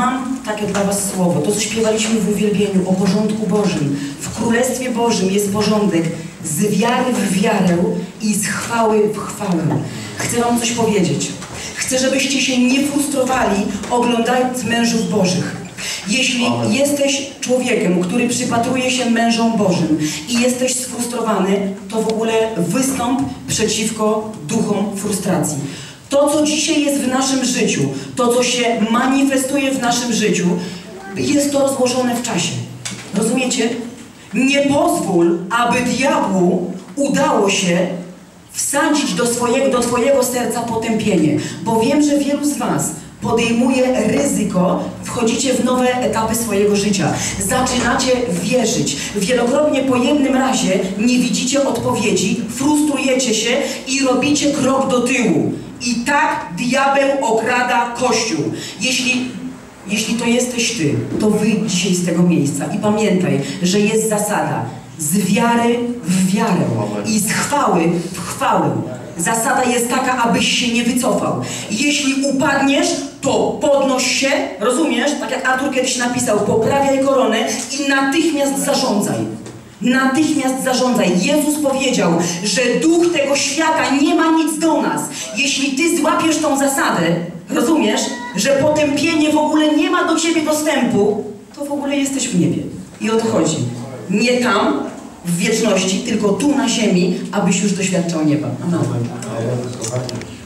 mam takie dla was słowo. To, co śpiewaliśmy w uwielbieniu o porządku Bożym. W Królestwie Bożym jest porządek z wiary w wiarę i z chwały w chwałę. Chcę wam coś powiedzieć. Chcę, żebyście się nie frustrowali, oglądając mężów Bożych. Jeśli jesteś człowiekiem, który przypatruje się mężom Bożym i jesteś sfrustrowany, to w ogóle wystąp przeciwko duchom frustracji. To, co dzisiaj jest w naszym życiu, to, co się manifestuje w naszym życiu, jest to rozłożone w czasie. Rozumiecie? Nie pozwól, aby diabłu udało się wsadzić do twojego serca potępienie. Bo wiem, że wielu z was podejmuje ryzyko, wchodzicie w nowe etapy swojego życia. Zaczynacie wierzyć. Wielokrotnie po jednym razie nie widzicie odpowiedzi, frustrujecie się i robicie krok do tyłu. I tak diabeł okrada Kościół. Jeśli to jesteś ty, to wyjdź dzisiaj z tego miejsca i pamiętaj, że jest zasada z wiary w wiarę i z chwały w chwałę. Zasada jest taka, abyś się nie wycofał. Jeśli upadniesz, to podnoś się, rozumiesz? Tak jak Artur kiedyś napisał, poprawiaj koronę i natychmiast zarządzaj. Natychmiast zarządzaj. Jezus powiedział, że duch tego świata nie ma nic do nas. Jeśli ty złapiesz tą zasadę, rozumiesz, że potępienie w ogóle nie ma do ciebie dostępu, to w ogóle jesteś w niebie. I o to chodzi. Nie tam, w wieczności, tylko tu na ziemi, abyś już doświadczał nieba. Amen.